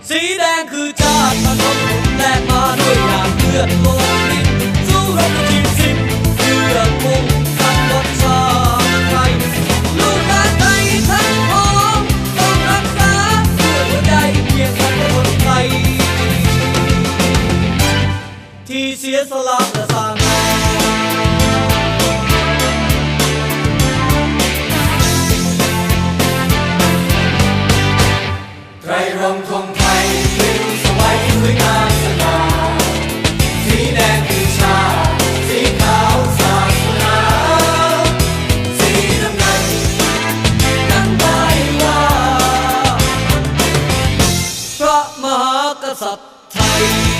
สีแดงคือชาติพนมแลกมาด้วยหยาดเลือดลงดินสู้รบทีมสิ้นเพื่อมุ่งขันวัดชาติไทยลูกหลานไทยทั้งพ้องต้องรักษาเพื่อหัวใจเพียงกันคนไทยที่เสียสละและสร้างไตรรงค์ธงไทยปลิวสวัยสวยงามสง่าสีแดงคือชาติสีขาวศาสนาสีน้ำเงินนั้นหมายว่าพระมหากษัตริย์ไทย